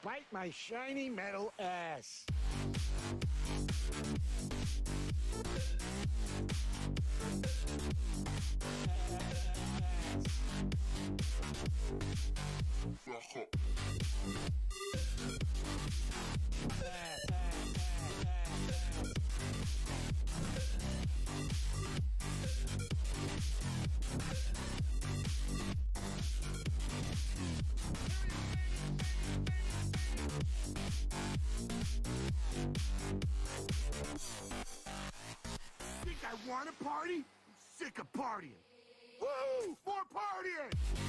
Bite my shiny metal ass. I want to party? I'm sick of partying. Woo! More partying!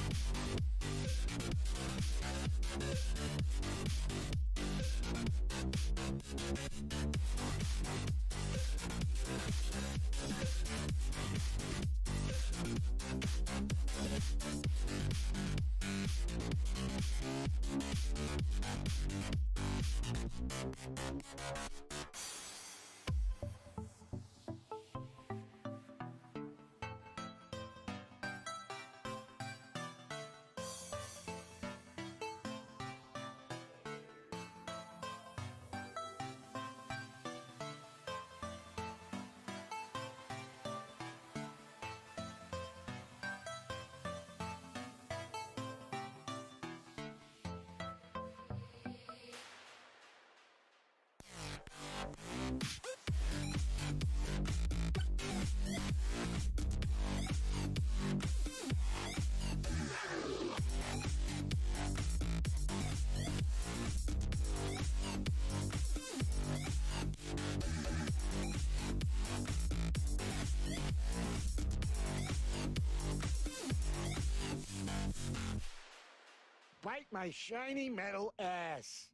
Bite my shiny metal ass.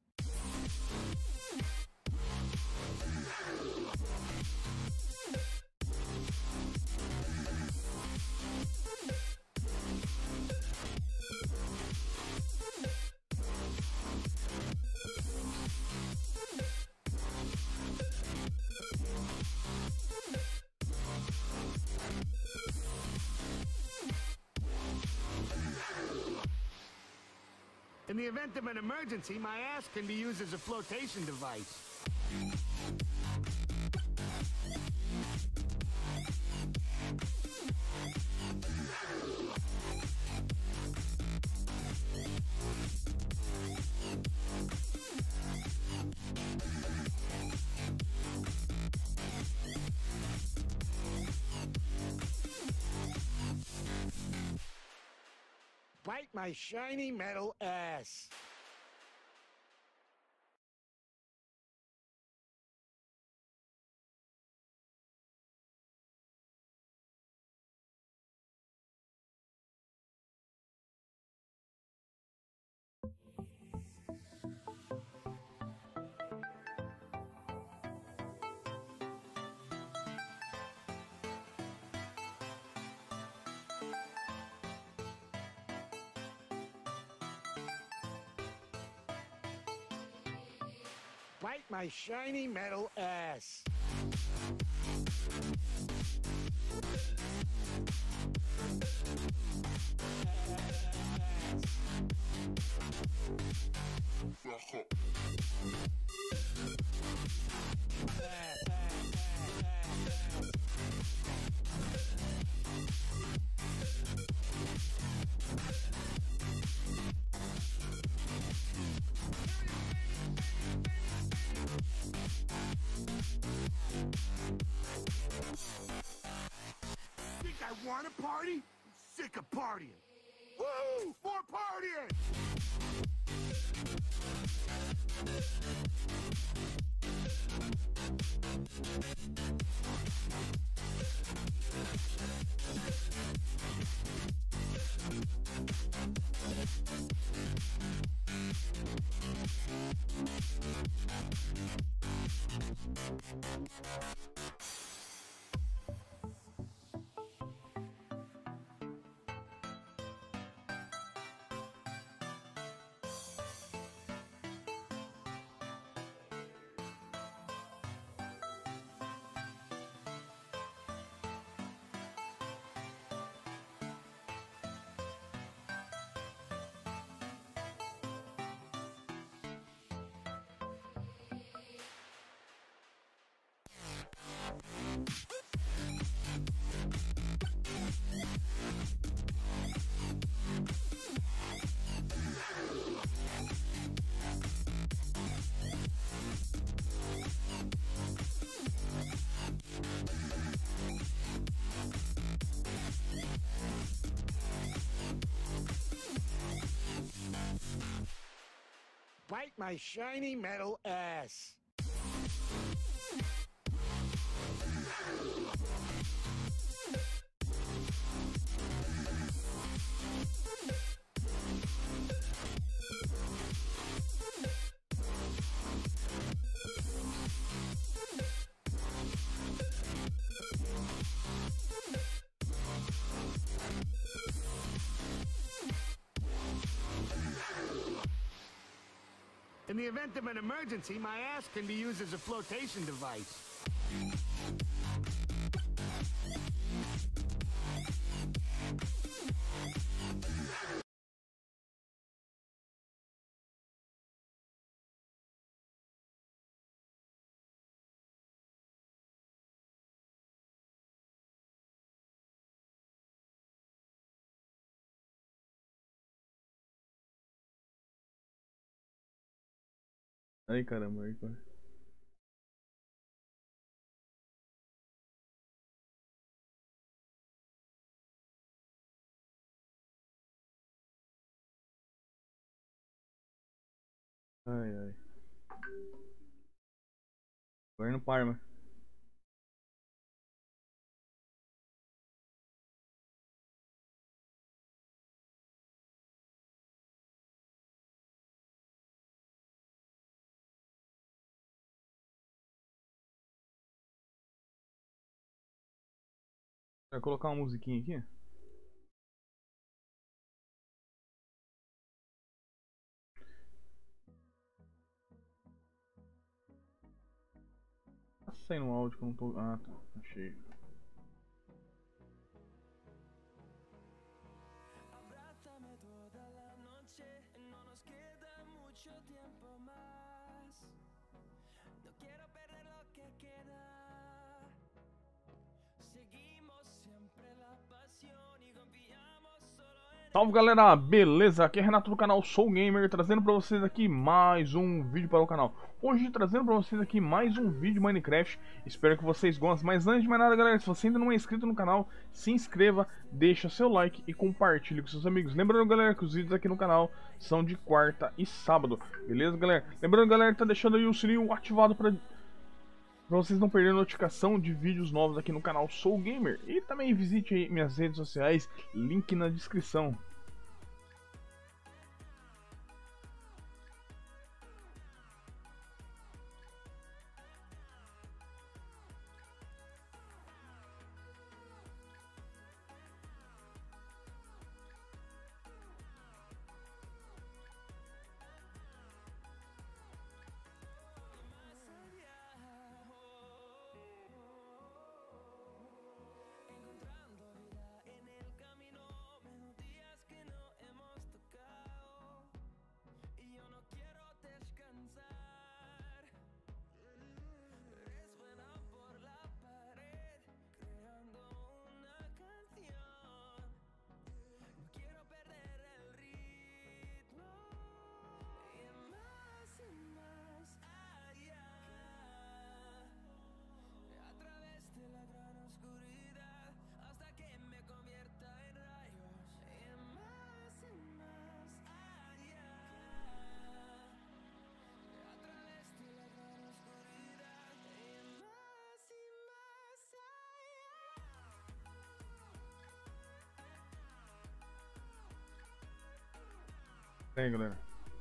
In the event of an emergency, my ass can be used as a flotation device. Bite my shiny metal ass. Bite my shiny metal ass. I want to party? I'm sick of partying. Woo! More partying! Bite my shiny metal ass. In the event of an emergency, my ass can be used as a flotation device. Ai caramba, aí, cara. Ai, ai. Governo Parma. Vai colocar uma musiquinha aqui? Tá saindo um áudio que eu não tô. Ah, tá. Achei. Abrázame toda la noche, no nos queda mucho tiempo más. No quiero perder lo que queda. Seguimos siempre la pasión y confiamos solo en. Salve galera, beleza? Aqui é Renato do canal Soul Gamer, trazendo pra vocês aqui mais um vídeo para o canal. Hoje trazendo pra vocês aqui mais um vídeo de Minecraft. Espero que vocês gostem, mas antes de mais nada galera, se você ainda não é inscrito no canal, se inscreva, deixa seu like e compartilhe com seus amigos. Lembrando galera que os vídeos aqui no canal são de quarta e sábado, beleza galera? Lembrando galera que tá deixando aí o sininho ativado pra vocês não perderem notificação de vídeos novos aqui no canal Soul Gamer. E também visite aí minhas redes sociais, link na descrição. Encontrando vida en el camino, melodías que no hemos tocado. Y yo no quiero descansar. Resuena por la pared, creando una canción. No quiero perder el ritmo. Y más allá. A través de la gran oscuridad, hasta que me convierta en rayos. Y más allá. A través de la gran oscuridad. Y más E aí galera?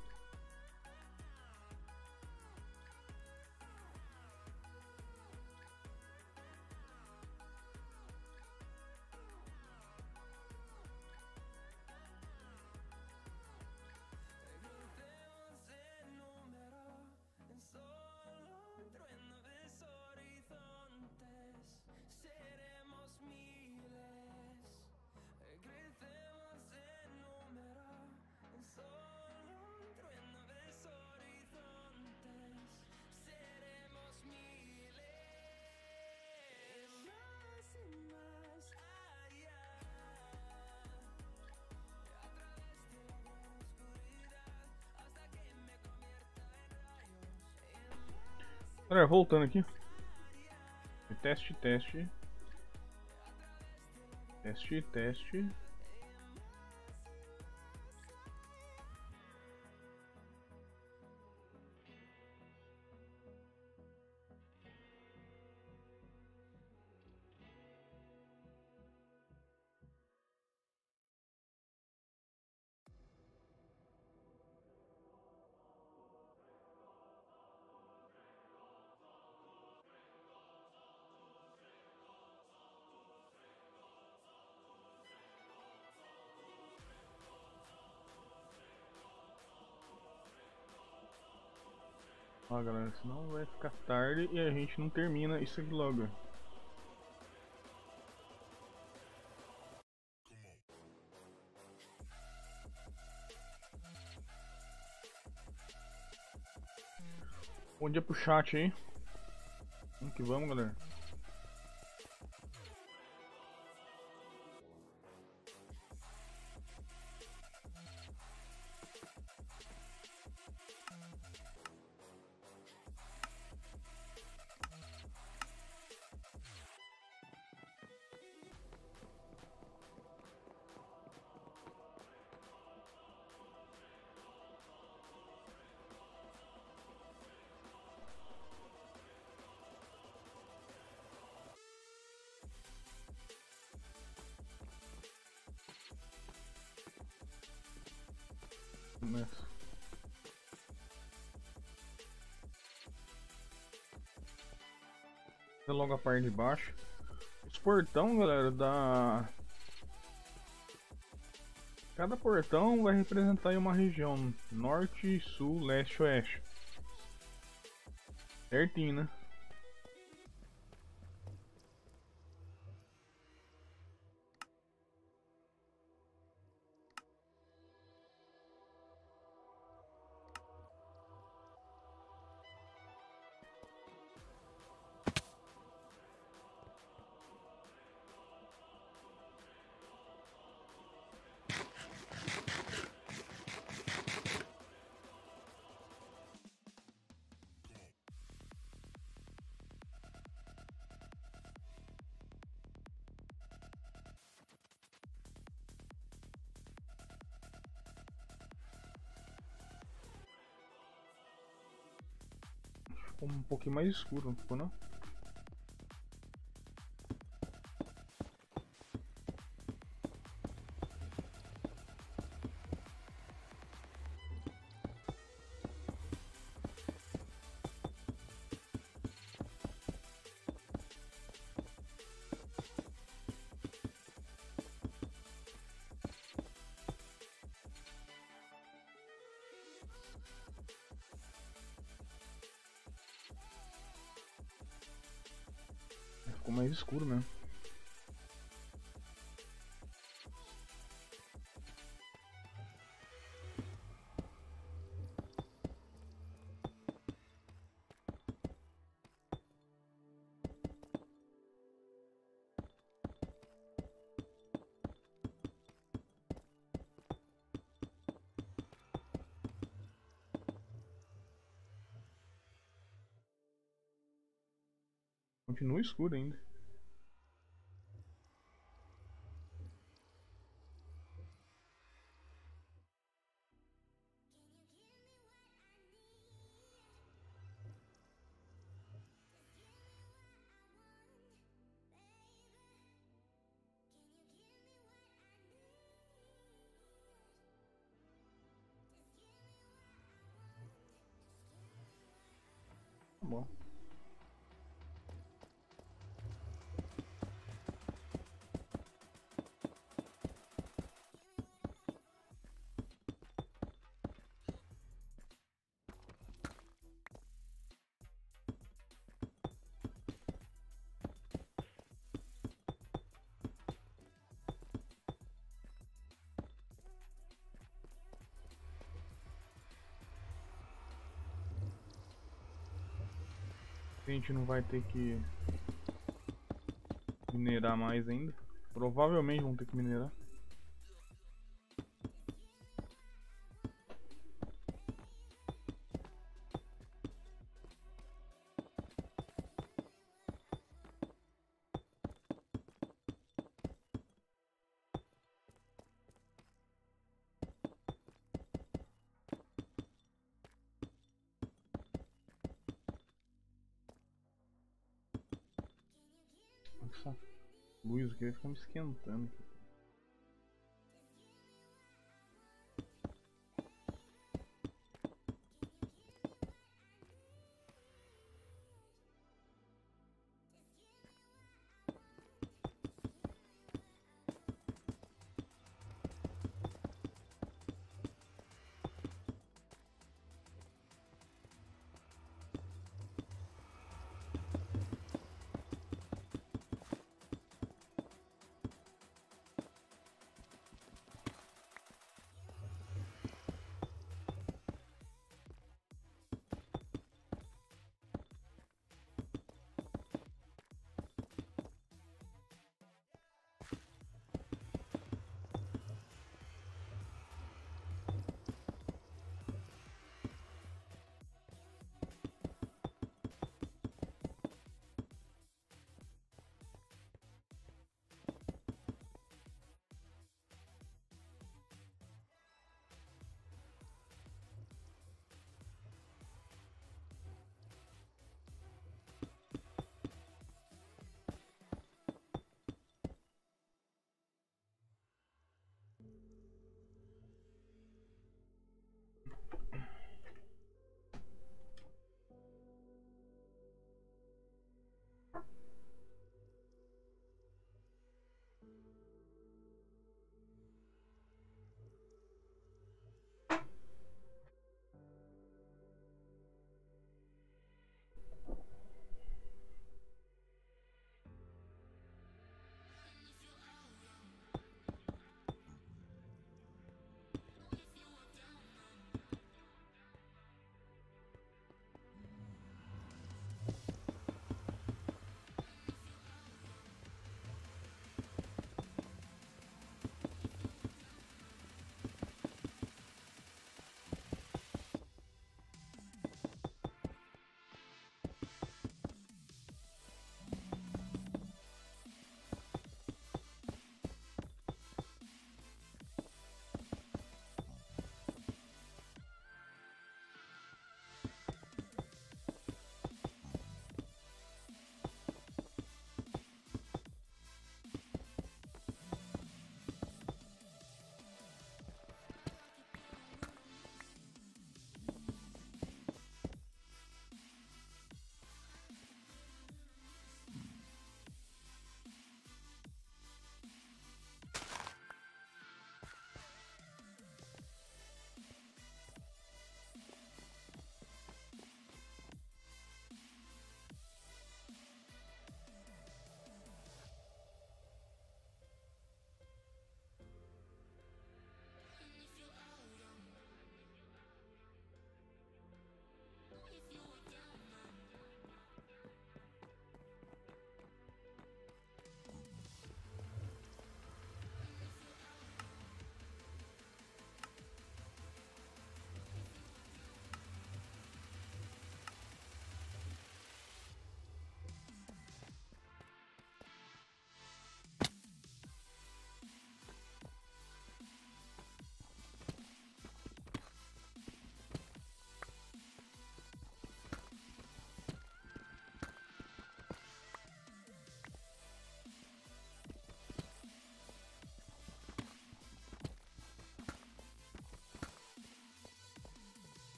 Crucemos en número, en solo un trueno ves horizontes, seremos miles. Crecemos en número, en solo un trueno ves horizontes, seremos miles. Más allá. A través de la gran oscuridad, hasta que me convierta en rayos. Galera, voltando aqui. Teste, teste. Teste, teste. Ó, galera, senão vai ficar tarde e a gente não termina isso aqui logo. Bom dia pro chat aí. Vamos que vamos, galera. Começa. Logo a parte de baixo. Os portão, galera, da... Cada portão vai representar aí uma região. Norte, sul, leste, oeste. Certinho, né? Ficou um pouquinho mais escuro, não ficou não? Ficou mais escuro mesmo. Continua escuro ainda. Tá bom. A gente não vai ter que minerar mais ainda. Provavelmente vão ter que minerar. Essa luz aqui vai ficar me esquentando.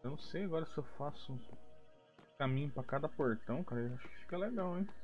Eu não sei agora se eu faço um caminho pra cada portão, cara. Eu acho que fica legal, hein?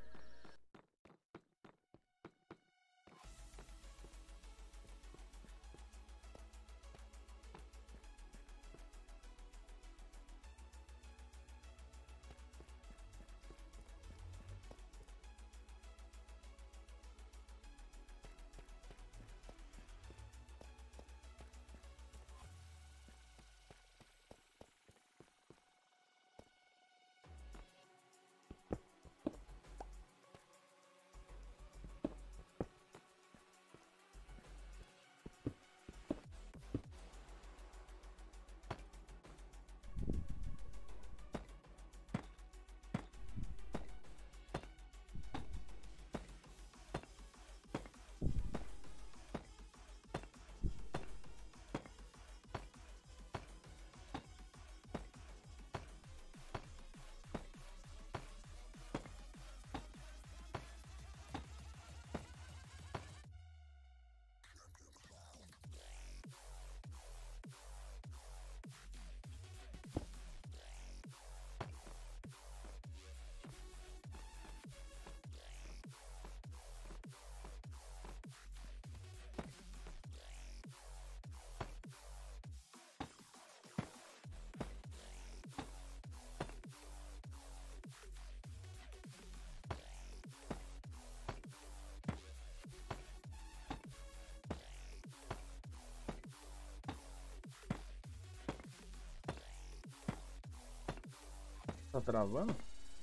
Tá travando?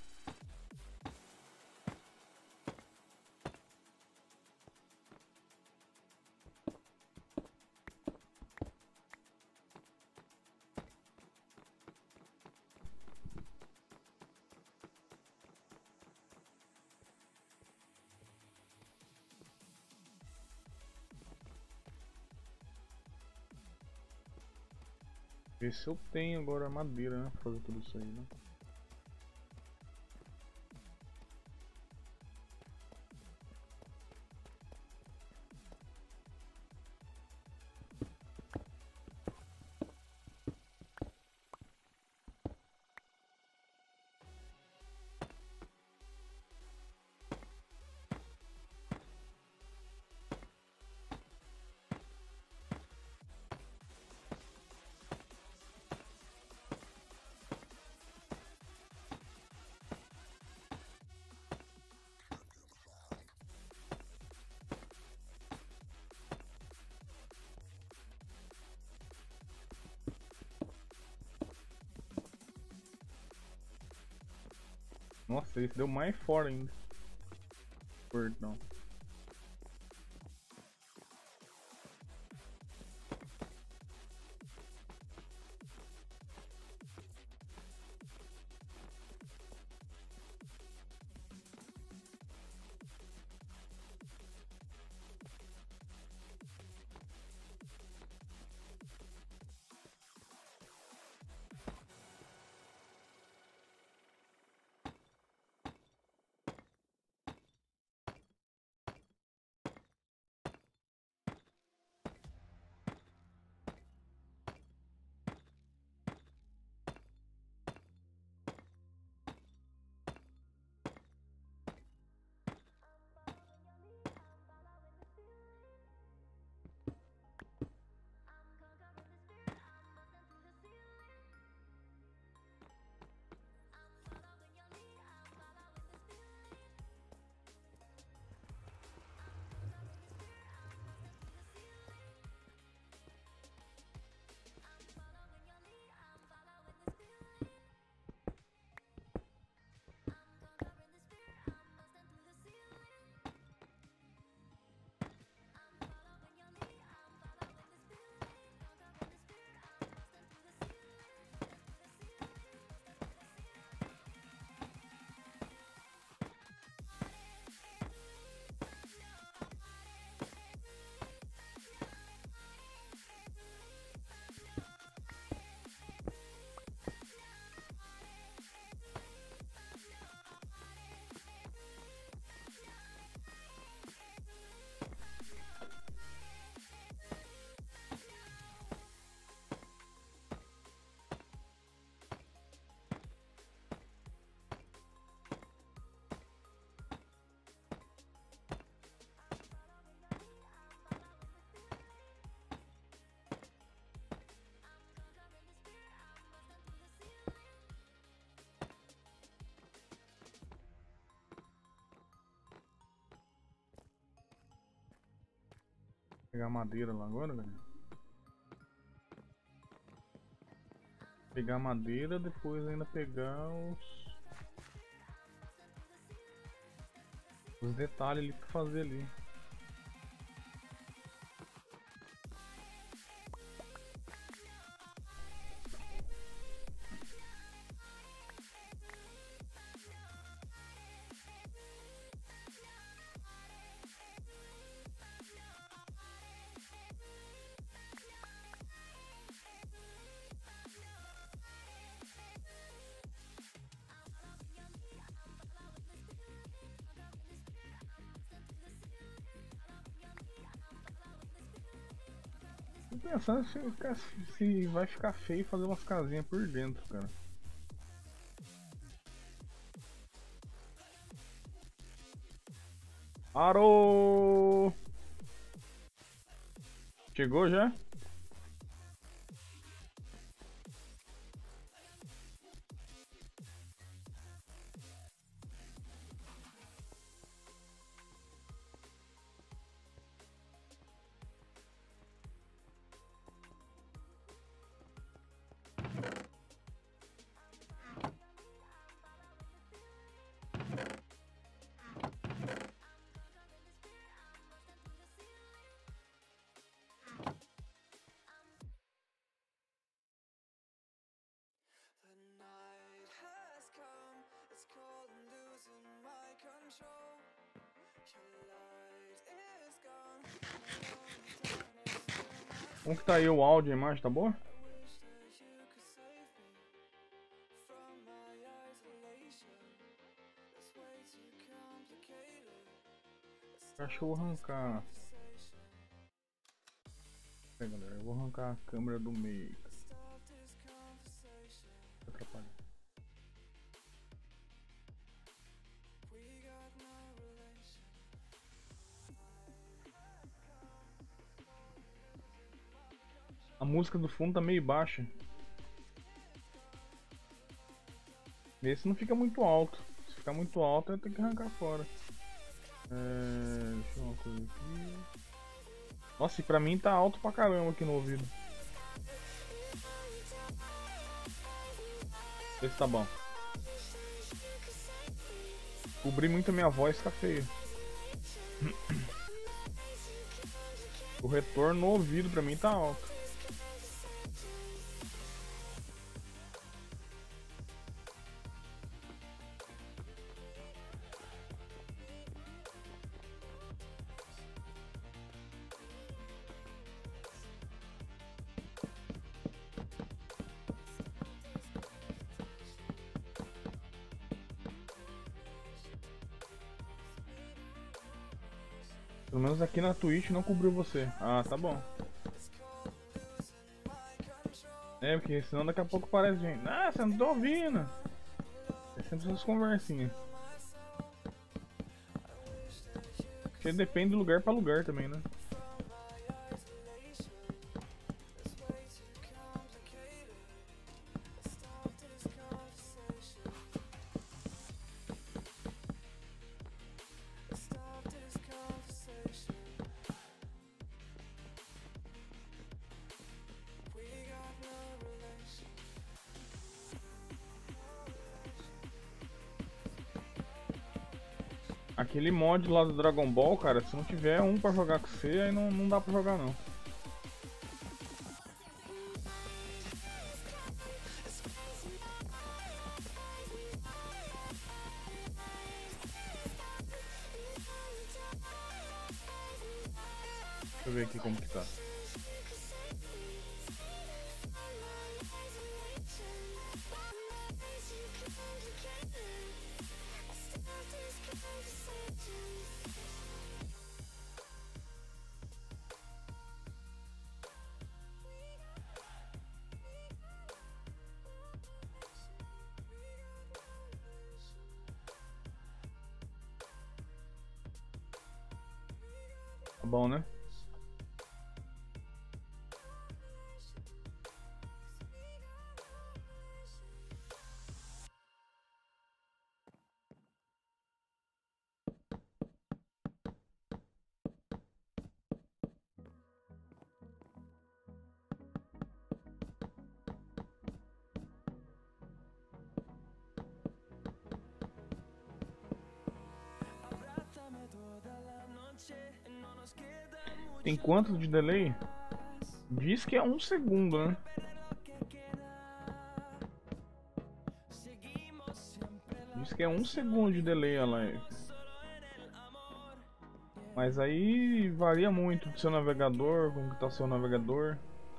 Ver se eu tenho agora madeira, né? Pra fazer tudo isso aí, né? Nossa, esse deu mais fora ainda. Perdão. Pegar madeira lá agora, galera. Pegar madeira, depois ainda pegar os detalhes ali pra fazer ali. Tô pensando se vai ficar feio fazer umas casinhas por dentro, cara. Parou! Chegou já? The night has come, it's cold and losing my control. Your light is gone, Como que tá aí o áudio e a imagem, tá boa? I wish that you could save me from my isolation. It's way too complicated. Acho que eu vou arrancar. É, galera, eu vou arrancar a câmera do meio. Stop this conversation. Atrapalha. We got no relation. A música do fundo tá meio baixa. Esse não fica muito alto. Se ficar muito alto, eu tenho que arrancar fora. Deixa eu ver uma coisa aqui. Nossa, e pra mim tá alto pra caramba aqui no ouvido. Vê se tá bom. Cobrir muito a minha voz, fica feio. O retorno no ouvido pra mim tá alto. Pelo menos aqui na Twitch não cobriu você. Ah, tá bom. É, porque senão daqui a pouco parece gente. Ah, você não tá ouvindo. É sempre essas conversinhas. Porque depende do lugar pra lugar também, né? Stop this conversation. We got no relation. Aquele mod lá do Dragon Ball, cara, se não tiver um pra jogar com você, aí não dá pra jogar não. Deixa eu ver aqui como que tá. Tá bom, né? Tem quanto de delay? Diz que é 1 segundo, né? Diz que é 1 segundo de delay a live. Mas aí varia muito do seu navegador, como que tá o seu navegador.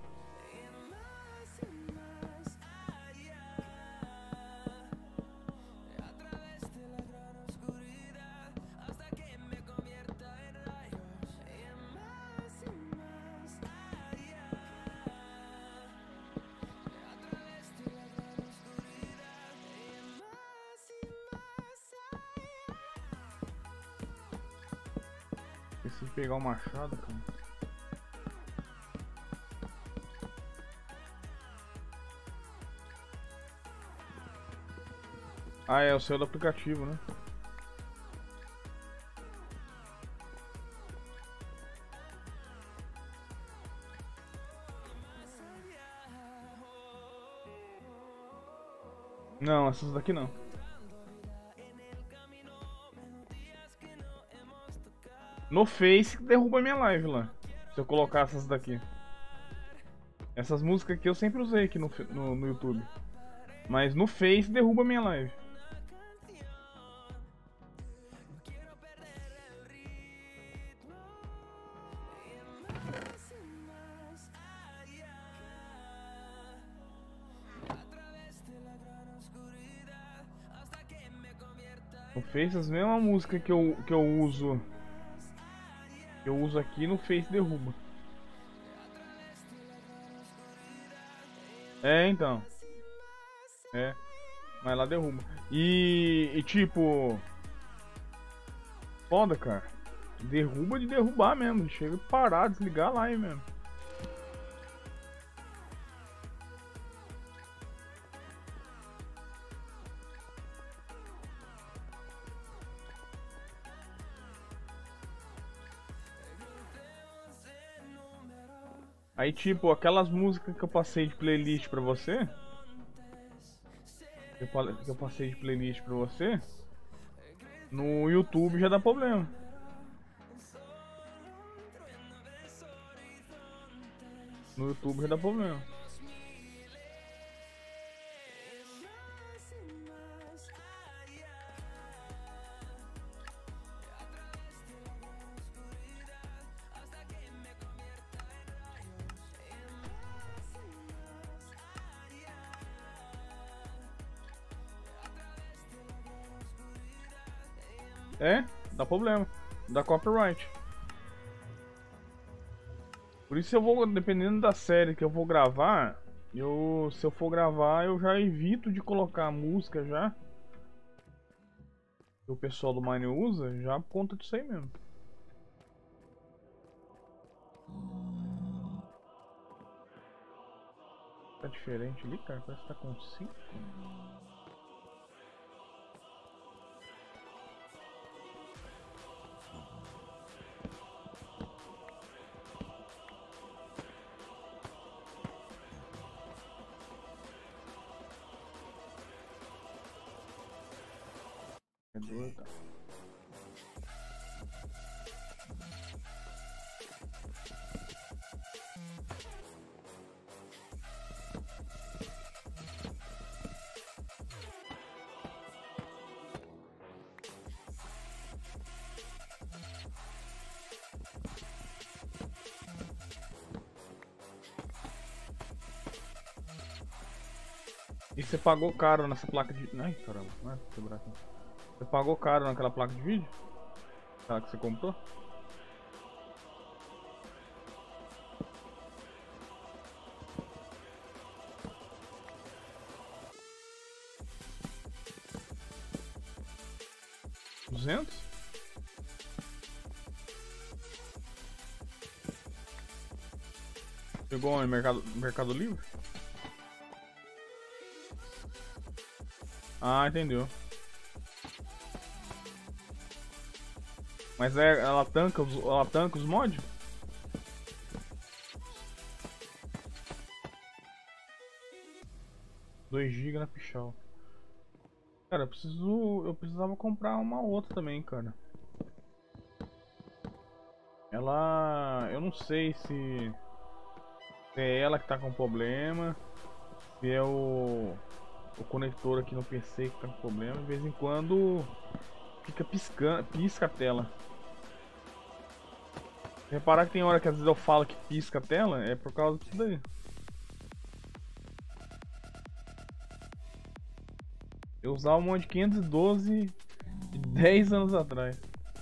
Esqueci de pegar o machado, cara. Ah, é o seu do aplicativo, né? Não, essas daqui não. No Face derruba minha live lá. Se eu colocar essas daqui. Essas músicas aqui eu sempre usei aqui no YouTube. Mas no Face derruba minha live. No Face as mesmas músicas que eu uso. Que eu uso aqui no Face derruba. É, então. É. Mas lá derruba. E tipo. Foda, cara. Derruba de derrubar mesmo. Chega a parar, desligar a live mesmo. Aí tipo, aquelas músicas que eu passei de playlist pra você. Que eu passei de playlist pra você. No YouTube já dá problema. No YouTube já dá problema. É, dá problema. Dá copyright. Por isso eu vou, dependendo da série que eu vou gravar, se eu for gravar, eu já evito de colocar a música já. Que o pessoal do Mine usa, já por conta disso aí mesmo. Tá diferente ali, cara? Parece que tá com 5. É doido. E você pagou caro nessa placa de... Ai, caramba, não é quebrar aqui. Você pagou caro naquela placa de vídeo? Aquela que você comprou? R$200? Pegou no Mercado Livre? Ah, entendeu. Mas ela tanca os mods? Dois GB na pichal. Cara, eu precisava comprar uma outra também, cara. Ela... eu não sei se é ela que tá com problema, se é o conector aqui no PC que tá com problema. De vez em quando fica piscando, pisca a tela. Reparar que tem hora que às vezes eu falo que pisca a tela, é por causa disso daí. Eu usava um monte de 512 de 10 anos atrás.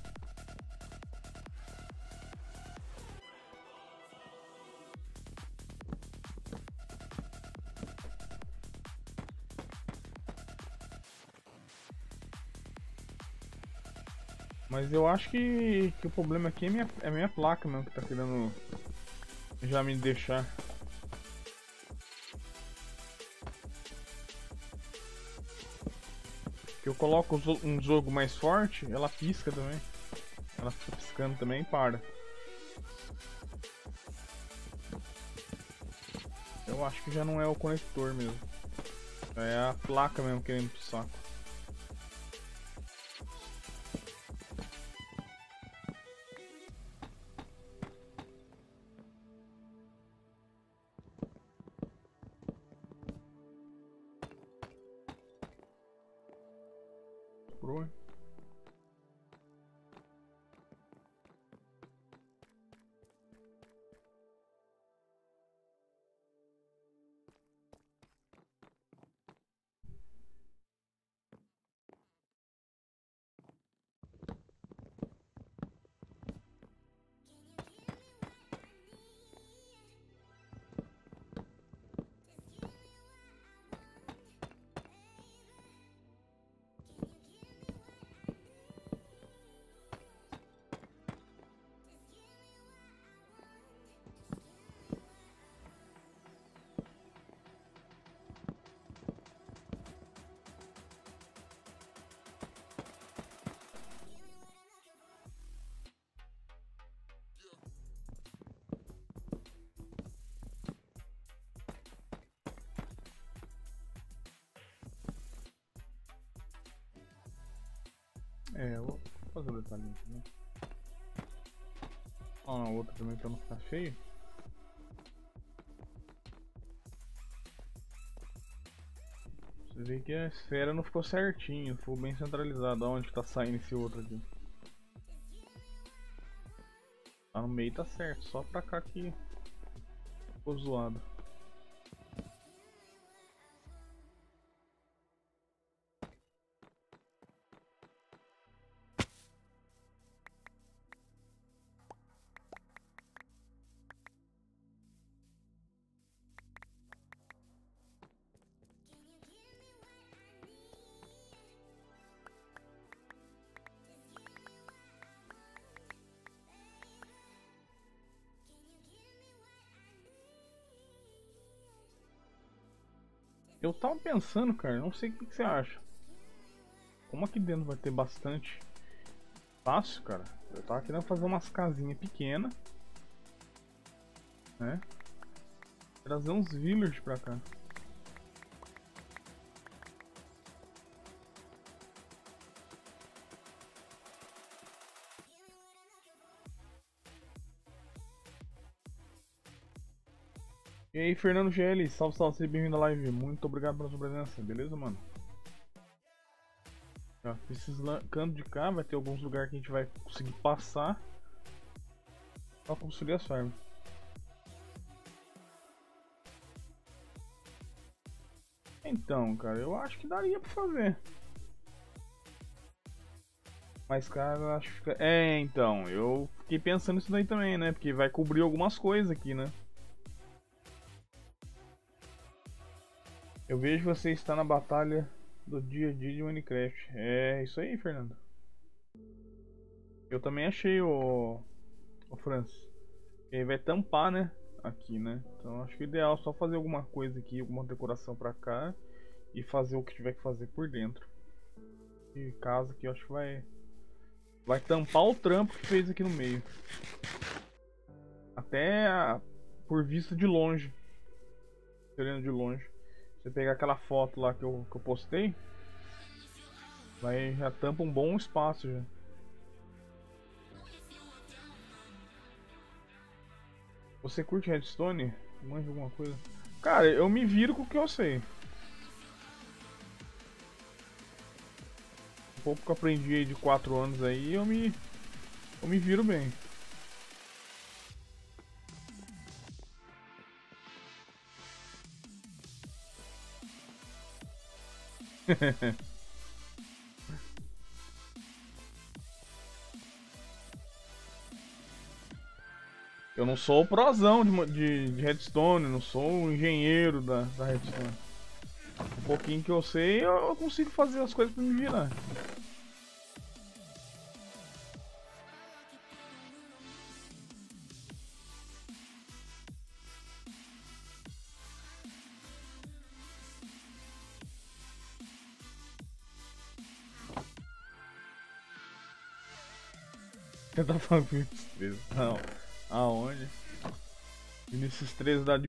Mas eu acho que o problema aqui é a minha placa mesmo que tá querendo já me deixar. Que eu coloco um jogo mais forte, ela pisca também. Ela fica piscando também e para. Eu acho que já não é o conector mesmo. É a placa mesmo querendo pro saco. Pro. É, eu vou fazer o detalhe aqui, né? Ah, não, outra também pra não ficar feio. Você vê que a esfera não ficou certinho, ficou bem centralizado. Onde tá saindo esse outro aqui? Tá no meio, tá certo, só pra cá que ficou zoado. Eu tava pensando, cara, não sei o que você acha. Como aqui dentro vai ter bastante espaço, cara. Eu tava querendo fazer umas casinhas pequenas, né? Trazer uns villagers pra cá. E aí, Fernando GL, salve, salve, seja bem-vindo à live. Muito obrigado pela sua presença, beleza, mano? Já fiz esses cantos de cá, vai ter alguns lugares que a gente vai conseguir passar pra construir as farms. Então, cara, eu acho que daria pra fazer. Mas, cara, eu acho que fica... É, então, eu fiquei pensando nisso daí também, né? Porque vai cobrir algumas coisas aqui, né? Eu vejo que você está na batalha do dia a dia de Minecraft. É isso aí, Fernando. Eu também achei o Francis. Ele vai tampar, né? Aqui, né? Então acho que o ideal é só fazer alguma coisa aqui, alguma decoração pra cá e fazer o que tiver que fazer por dentro. E casa aqui eu acho que vai tampar o trampo que fez aqui no meio. Até por vista de longe. Olhando de longe. Você pegar aquela foto lá que eu postei, já tampa um bom espaço já. Você curte Redstone? Manja alguma coisa? Cara, eu me viro com o que eu sei. Um pouco que eu aprendi aí de 4 anos aí, eu me viro bem. Eu não sou o prozão de Redstone, não sou o engenheiro da Redstone. Um pouquinho que eu sei, eu consigo fazer as coisas pra me virar. Tentar falar com Vinicius 13. Não. Aonde? Vinicius 13 dá de